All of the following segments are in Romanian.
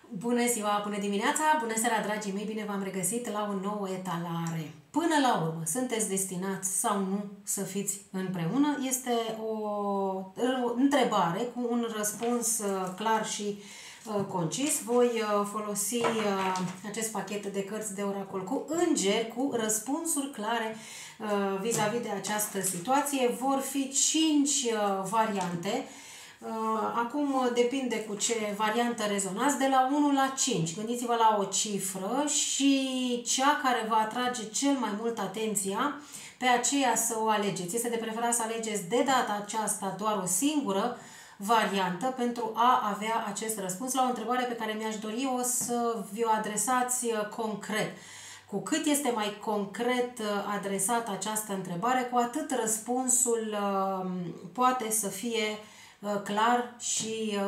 Bună ziua, bună dimineața, bună seara, dragii mei, bine v-am regăsit la o nouă etalare. Până la urmă, sunteți destinați sau nu să fiți împreună? Este o întrebare cu un răspuns clar și concis. Voi folosi acest pachet de cărți de oracol cu îngeri, cu răspunsuri clare vis-a-vis de această situație. Vor fi 5 variante. Acum depinde cu ce variantă rezonați, de la 1 la 5. Gândiți-vă la o cifră și cea care va atrage cel mai mult atenția, pe aceea să o alegeți. Este de preferat să alegeți de data aceasta doar o singură variantă pentru a avea acest răspuns la o întrebare pe care mi-aș dori o să vi-o adresați concret. Cu cât este mai concret adresată această întrebare, cu atât răspunsul poate să fie clar și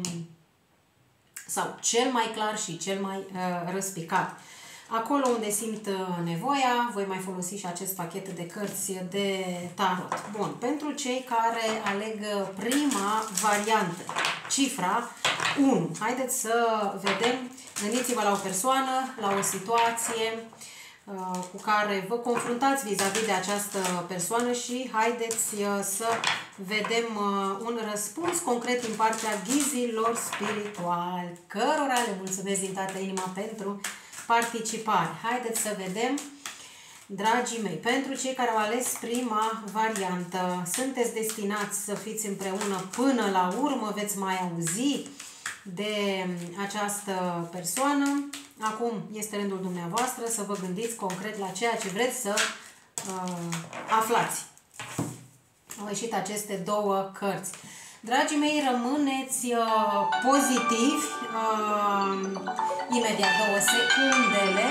sau cel mai clar și cel mai răspicat. Acolo unde simt nevoia, voi mai folosi și acest pachet de cărți de tarot. Bun, pentru cei care aleg prima variantă, cifra 1. Haideți să vedem, gândiți-vă la o persoană, la o situație cu care vă confruntați vis-a-vis de această persoană și haideți să vedem un răspuns concret din partea ghizilor spirituali, cărora le mulțumesc din toată inima pentru participare. Haideți să vedem, dragii mei, pentru cei care au ales prima variantă, sunteți destinați să fiți împreună până la urmă, veți mai auzi de această persoană. Acum este rândul dumneavoastră să vă gândiți concret la ceea ce vreți să aflați. Au ieșit aceste două cărți. Dragii mei, rămâneți pozitivi. Imediat 2 secundele.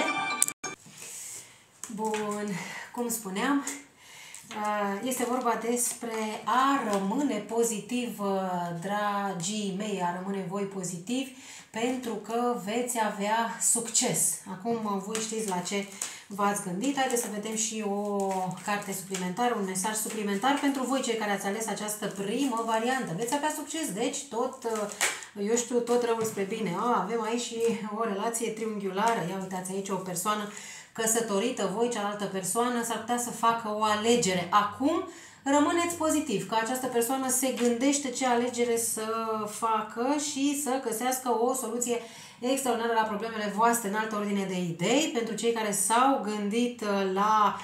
Bun, cum spuneam, este vorba despre a rămâne pozitiv, dragii mei, a rămâne voi pozitivi, pentru că veți avea succes. Acum voi știți la ce v-ați gândit. Haideți să vedem și o carte suplimentară, un mesaj suplimentar pentru voi, cei care ați ales această primă variantă. Veți avea succes, deci eu știu, tot răul spre bine. Avem aici și o relație triunghiulară. Ia uitați aici o persoană căsătorită, voi, cealaltă persoană, s-ar putea să facă o alegere. Acum rămâneți pozitiv, că această persoană se gândește ce alegere să facă și să găsească o soluție extraordinară la problemele voastre în altă ordine de idei. Pentru cei care s-au gândit la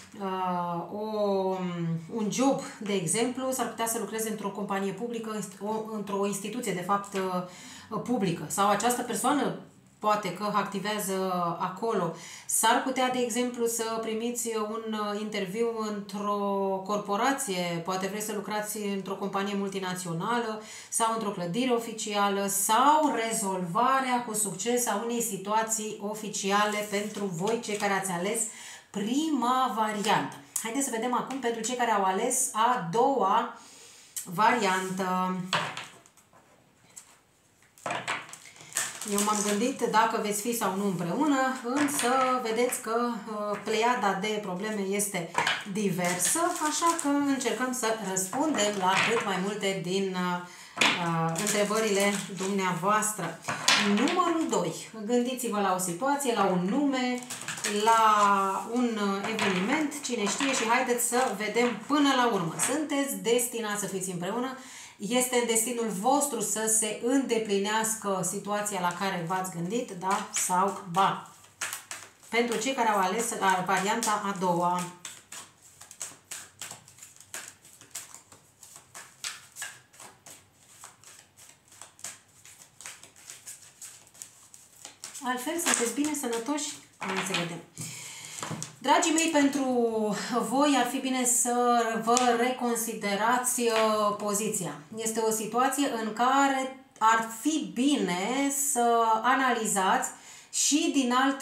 un job, de exemplu, s-ar putea să lucreze într-o companie publică, într-o instituție, de fapt, publică. Sau această persoană poate că activează acolo. S-ar putea, de exemplu, să primiți un interviu într-o corporație, poate vreți să lucrați într-o companie multinațională sau într-o clădire oficială sau rezolvarea cu succes a unei situații oficiale pentru voi, cei care ați ales prima variantă. Haideți să vedem acum pentru cei care au ales a doua variantă. Eu m-am gândit dacă veți fi sau nu împreună, însă vedeți că pleiada de probleme este diversă, așa că încercăm să răspundem la cât mai multe din întrebările dumneavoastră. Numărul 2. Gândiți-vă la o situație, la un nume, la un eveniment, cine știe, și haideți să vedem până la urmă. Sunteți destinați să fiți împreună? Este în destinul vostru să se îndeplinească situația la care v-ați gândit, da sau ba? Pentru cei care au ales varianta a doua. Altfel, sunteți bine, sănătoși? Hai să vedem. Dragii mei, pentru voi ar fi bine să vă reconsiderați poziția. Este o situație în care ar fi bine să analizați și din alt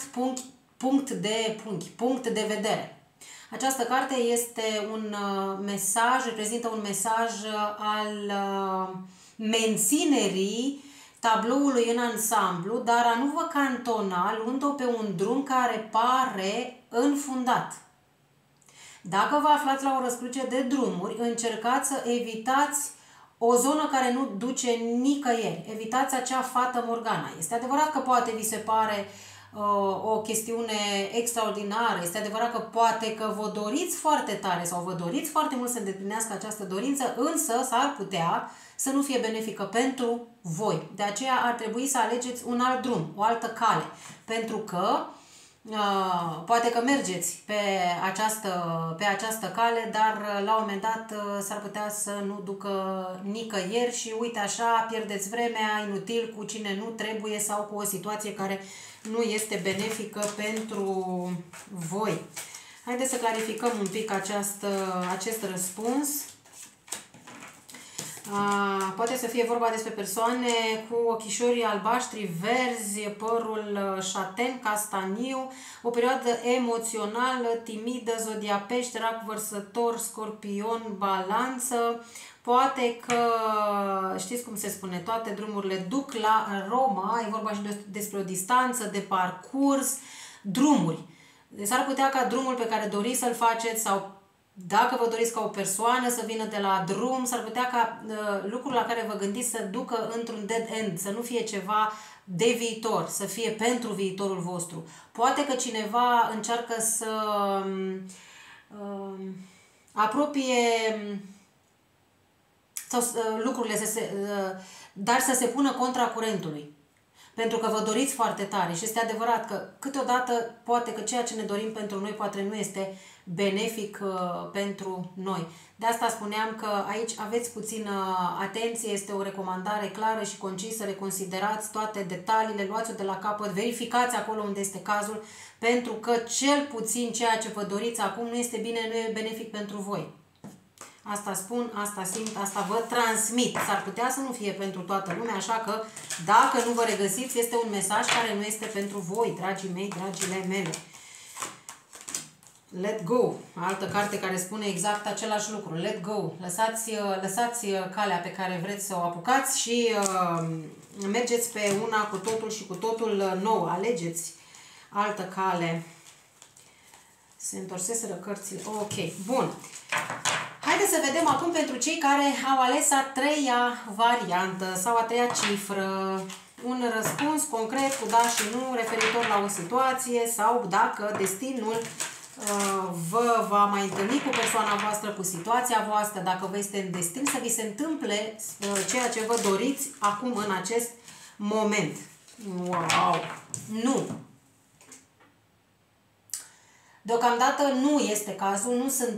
punct de vedere. Această carte este un mesaj, reprezintă un mesaj al menținerii tabloului în ansamblu, dar a nu vă cantona luând-o pe un drum care pare înfundat. Dacă vă aflați la o răscruce de drumuri, încercați să evitați o zonă care nu duce nicăieri. Evitați acea fată Morgana. Este adevărat că poate vi se pare o chestiune extraordinară. Este adevărat că poate că vă doriți foarte tare sau vă doriți foarte mult să îndeplinească această dorință, însă s-ar putea să nu fie benefică pentru voi. De aceea ar trebui să alegeți un alt drum, o altă cale. Pentru că poate că mergeți pe această cale, dar la un moment dat s-ar putea să nu ducă nicăieri și uite așa pierdeți vremea inutil cu cine nu trebuie sau cu o situație care nu este benefică pentru voi. Haideți să clarificăm un pic acest răspuns. Poate să fie vorba despre persoane cu ochișorii albaștri, verzi, părul șaten, castaniu, o perioadă emoțională, timidă, zodia Pești, Rac, Vărsător, Scorpion, Balanță. Poate că, știți cum se spune, toate drumurile duc la Roma, e vorba și despre o distanță de parcurs, drumuri. Deci s-ar putea ca drumul pe care doriți să-l faceți sau dacă vă doriți ca o persoană să vină de la drum, s-ar putea ca lucrul la care vă gândiți să ducă într-un dead end, să nu fie ceva de viitor, să fie pentru viitorul vostru. Poate că cineva încearcă să apropie sau lucrurile, dar să se pună contra curentului. Pentru că vă doriți foarte tare și este adevărat că câteodată poate că ceea ce ne dorim pentru noi poate nu este benefic pentru noi. De asta spuneam că aici aveți puțină atenție, este o recomandare clară și concisă, reconsiderați toate detaliile, luați-o de la capăt, verificați acolo unde este cazul, pentru că cel puțin ceea ce vă doriți acum nu este bine, nu e benefic pentru voi. Asta spun, asta simt, asta vă transmit. S-ar putea să nu fie pentru toată lumea, așa că dacă nu vă regăsiți, este un mesaj care nu este pentru voi, dragii mei, dragile mele. Let go. Altă carte care spune exact același lucru. Let go. Lăsați calea pe care vreți să o apucați și mergeți pe una cu totul și cu totul nou. Alegeți altă cale. Se întorseseră cărțile. Ok, bun. Haideți să vedem acum pentru cei care au ales a treia variantă sau a treia cifră. Un răspuns concret cu da și nu referitor la o situație sau dacă destinul vă va mai întâlni cu persoana voastră, cu situația voastră, dacă vă este în destin să vi se întâmple ceea ce vă doriți acum în acest moment. Wow! Nu! Deocamdată nu este cazul,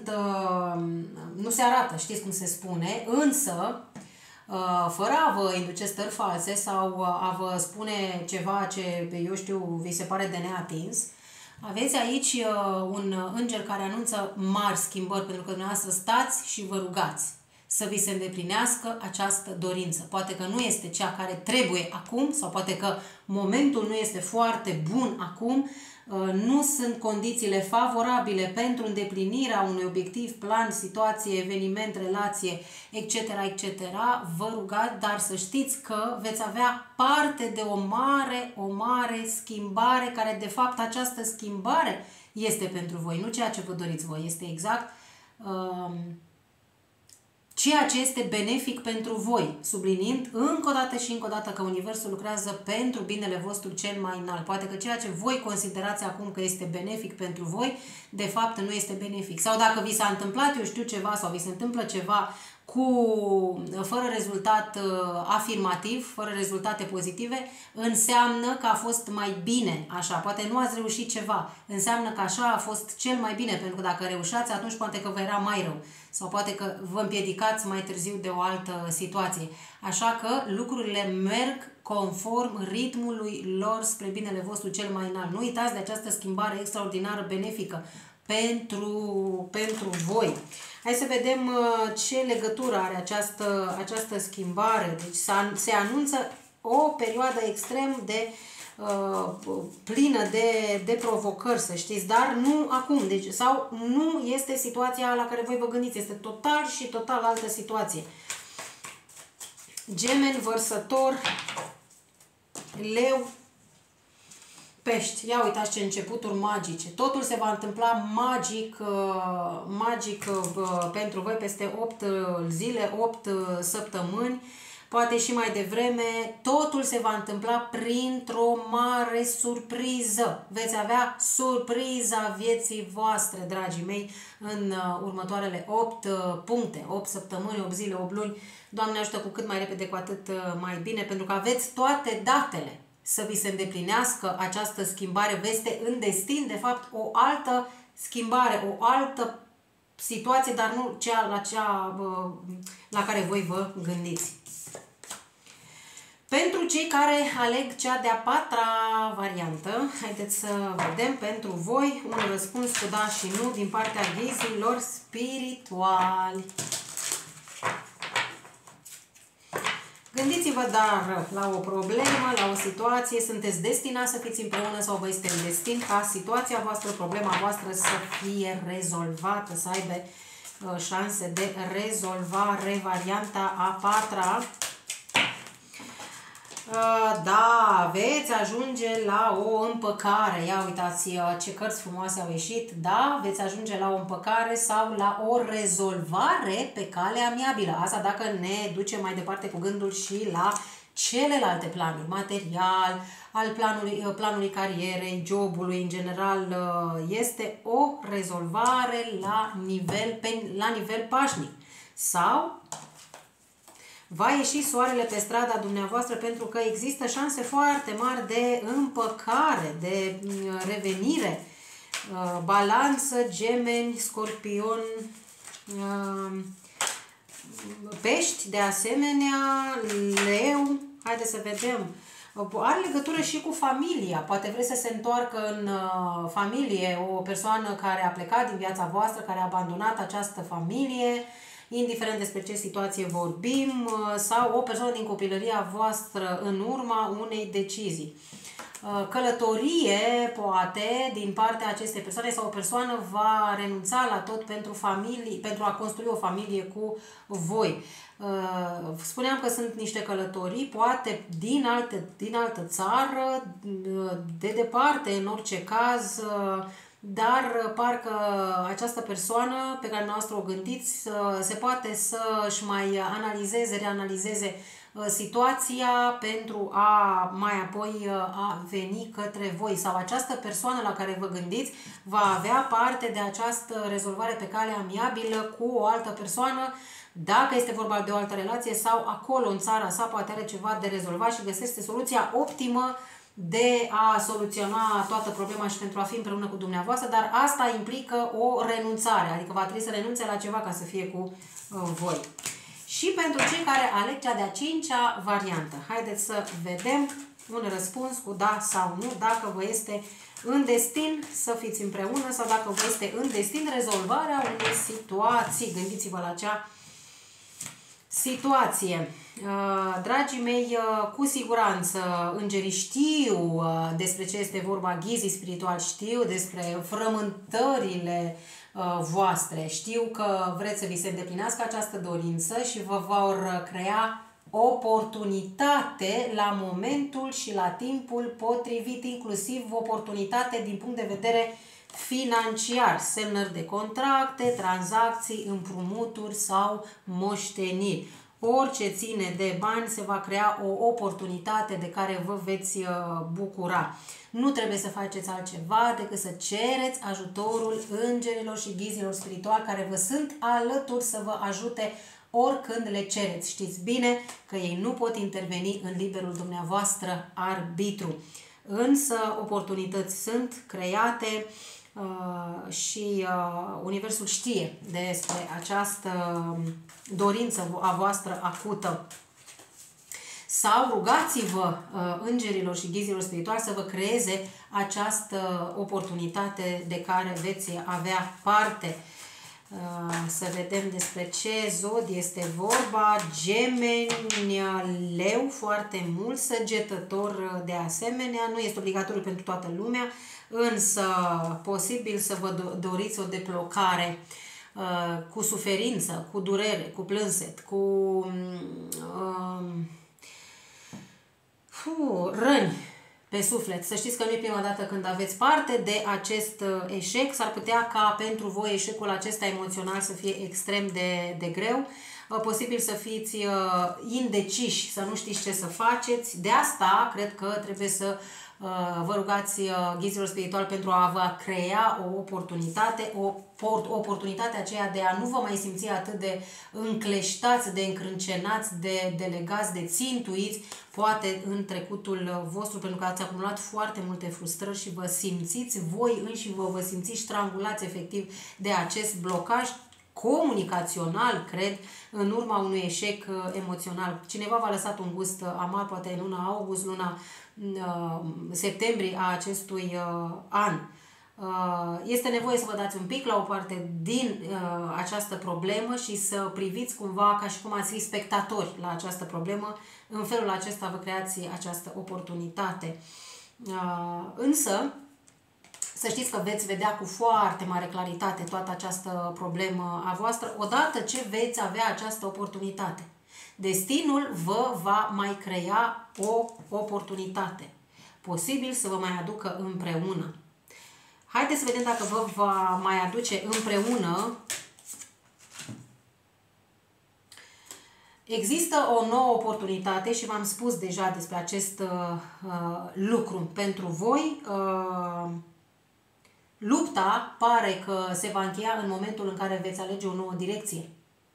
nu se arată, știți cum se spune, însă, fără a vă induce stări false sau a vă spune ceva ce, eu știu, vi se pare de neatins, aveți aici un înger care anunță mari schimbări, pentru că dumneavoastră stați și vă rugați să vi se îndeplinească această dorință. Poate că nu este cea care trebuie acum sau poate că momentul nu este foarte bun acum, nu sunt condițiile favorabile pentru îndeplinirea unui obiectiv, plan, situație, eveniment, relație, etc., etc. Vă rugați, dar să știți că veți avea parte de o mare schimbare, care de fapt această schimbare este pentru voi, nu ceea ce vă doriți voi, este exact ceea ce este benefic pentru voi, subliniind încă o dată și încă o dată că Universul lucrează pentru binele vostru cel mai înalt. Poate că ceea ce voi considerați acum că este benefic pentru voi, de fapt nu este benefic. Sau dacă vi s-a întâmplat, eu știu ceva, sau vi se întâmplă ceva fără rezultat afirmativ, fără rezultate pozitive, înseamnă că a fost mai bine așa. Poate nu ați reușit ceva, înseamnă că așa a fost cel mai bine, pentru că dacă reușați, atunci poate că vă era mai rău. Sau poate că vă împiedicați mai târziu de o altă situație. Așa că lucrurile merg conform ritmului lor spre binele vostru cel mai înalt. Nu uitați de această schimbare extraordinară, benefică pentru voi. Hai să vedem ce legătură are această schimbare. Deci se anunță o perioadă extrem de plină de provocări, să știți, dar nu acum, deci, sau nu este situația la care voi vă gândiți, este total și total altă situație. Gemeni, Vărsător, Leu, Pești, ia uitați ce începuturi magice. Totul se va întâmpla magic pentru voi peste 8 zile, 8 săptămâni, poate și mai devreme. Totul se va întâmpla printr-o mare surpriză. Veți avea surpriza vieții voastre, dragii mei, în următoarele 8 puncte, 8 săptămâni, 8 zile, 8 luni. Doamne ajută, cu cât mai repede, cu atât mai bine, pentru că aveți toate datele să vi se îndeplinească această schimbare. Vă este în destin, de fapt, o altă schimbare, o altă situație, dar nu cea la care voi vă gândiți. Pentru cei care aleg cea de-a 4-a variantă, haideți să vedem pentru voi un răspuns cu da și nu din partea ghizilor spirituali. Gândiți-vă dar la o problemă, la o situație, sunteți destinați să fiți împreună sau vă este în destin ca situația voastră, problema voastră să fie rezolvată, să aibă șanse de rezolvare. Varianta a 4-a. Da, veți ajunge la o împăcare. Ia uitați ce cărți frumoase au ieșit. Da, veți ajunge la o împăcare sau la o rezolvare pe cale amiabilă. Asta dacă ne ducem mai departe cu gândul și la celelalte planuri, material, al planului carierei, jobului, în general, este o rezolvare la nivel pașnic. Sau va ieși soarele pe strada dumneavoastră, pentru că există șanse foarte mari de împăcare, de revenire. Balanță, Gemeni, Scorpion, Pești, de asemenea, Leu. Haideți să vedem. Are legătură și cu familia. Poate vreți să se întoarcă în familie o persoană care a plecat din viața voastră, care a abandonat această familie, indiferent despre ce situație vorbim, sau o persoană din copilăria voastră în urma unei decizii. Călătorie, poate, din partea acestei persoane, sau o persoană va renunța la tot pentru a construi o familie cu voi. Spuneam că sunt niște călătorii, poate din altă țară, de departe, în orice caz, dar parcă această persoană pe care noastră o gândiți se poate să-și mai reanalizeze situația pentru a mai apoi a veni către voi, sau această persoană la care vă gândiți va avea parte de această rezolvare pe cale amiabilă cu o altă persoană, dacă este vorba de o altă relație, sau acolo în țara sa poate are ceva de rezolvat și găsește soluția optimă de a soluționa toată problema și pentru a fi împreună cu dumneavoastră, dar asta implică o renunțare, adică va trebui să renunțe la ceva ca să fie cu voi. Și pentru cei care aleg cea de-a 5-a variantă, haideți să vedem un răspuns cu da sau nu, dacă vă este în destin să fiți împreună sau dacă vă este în destin rezolvarea unei situații. Gândiți-vă la acea situație. Dragii mei, cu siguranță îngerii știu despre ce este vorba, ghizii spirituali știu despre frământările voastre, știu că vreți să vi se îndeplinească această dorință și vă vor crea oportunitate la momentul și la timpul potrivit, inclusiv oportunitate din punct de vedere financiar, semnări de contracte, tranzacții, împrumuturi sau moșteniri. Orice ține de bani, se va crea o oportunitate de care vă veți bucura. Nu trebuie să faceți altceva decât să cereți ajutorul îngerilor și ghizilor spirituali care vă sunt alături să vă ajute oricând le cereți. Știți bine că ei nu pot interveni în liberul dumneavoastră arbitru. Însă oportunități sunt create și Universul știe despre această dorință a voastră acută. Sau rugați-vă îngerilor și ghizilor spirituali să vă creeze această oportunitate de care veți avea parte. Să vedem despre ce zod este vorba. Gemeni, Leu foarte mult, Săgetător de asemenea. Nu este obligatoriu pentru toată lumea, însă posibil să vă doriți o deblocare cu suferință, cu durere, cu plânset, cu răni, pe suflet. Să știți că nu e prima dată când aveți parte de acest eșec. S-ar putea ca pentru voi eșecul acesta emoțional să fie extrem de greu. Posibil să fiți indeciși, să nu știți ce să faceți. De asta cred că trebuie să vă rugați ghizilor spiritual pentru a vă crea o oportunitate, oportunitatea aceea de a nu vă mai simți atât de încleștați, de încrâncenați, de legați, de țintuiți, poate în trecutul vostru, pentru că ați acumulat foarte multe frustrări și vă simțiți voi înși vă simțiți strangulați efectiv de acest blocaj comunicațional, cred, în urma unui eșec emoțional. Cineva v-a lăsat un gust amar, poate în luna august, luna septembrie a acestui an. Este nevoie să vă dați un pic la o parte din această problemă și să priviți cumva ca și cum ați fi spectatori la această problemă. În felul acesta vă creați această oportunitate. Însă, să știți că veți vedea cu foarte mare claritate toată această problemă a voastră odată ce veți avea această oportunitate. Destinul vă va mai crea o oportunitate. Posibil să vă mai aducă împreună. Haideți să vedem dacă vă va mai aduce împreună. Există o nouă oportunitate și v-am spus deja despre acest lucru pentru voi. Lupta pare că se va încheia în momentul în care veți alege o nouă direcție.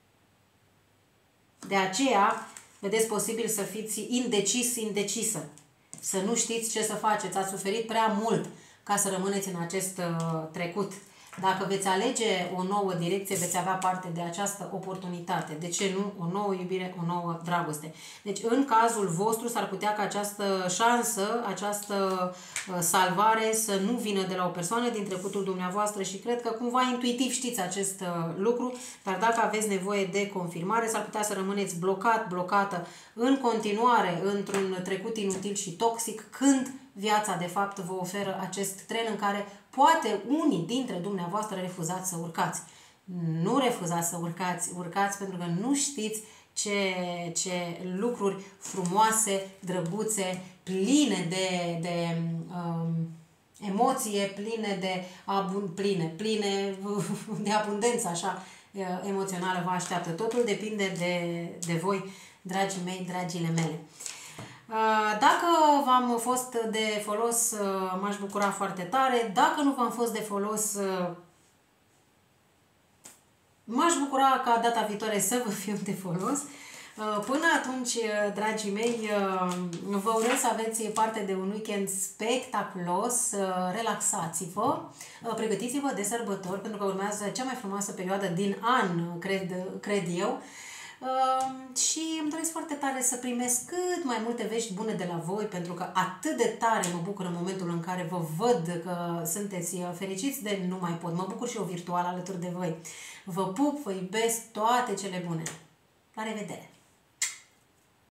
De aceea, vedeți, posibil să fiți indecisă, să nu știți ce să faceți, ați suferit prea mult ca să rămâneți în acest trecut. Dacă veți alege o nouă direcție, veți avea parte de această oportunitate. De ce nu? O nouă iubire, o nouă dragoste. Deci, în cazul vostru, s-ar putea ca această șansă, această salvare să nu vină de la o persoană din trecutul dumneavoastră și cred că cumva intuitiv știți acest lucru, dar dacă aveți nevoie de confirmare, s-ar putea să rămâneți blocat, blocată în continuare într-un trecut inutil și toxic, când viața, de fapt, vă oferă acest tren în care poate unii dintre dumneavoastră refuzați să urcați. Nu refuzați să urcați, urcați pentru că nu știți ce lucruri frumoase, drăguțe, pline de emoție, pline de abundență, așa, emoțională vă așteaptă. Totul depinde de voi, dragii mei, dragile mele. Dacă v-am fost de folos, m-aș bucura foarte tare. Dacă nu v-am fost de folos, m-aș bucura ca data viitoare să vă fiu de folos. Până atunci, dragii mei, vă urez să aveți parte de un weekend spectaculos, relaxați-vă, pregătiți-vă de sărbători, pentru că urmează cea mai frumoasă perioadă din an, cred eu. Și îmi doresc foarte tare să primesc cât mai multe vești bune de la voi, pentru că atât de tare mă bucur în momentul în care vă văd că sunteți fericiți de nu mai pot. Mă bucur și eu virtual alături de voi. Vă pup, vă iubesc, toate cele bune. La revedere!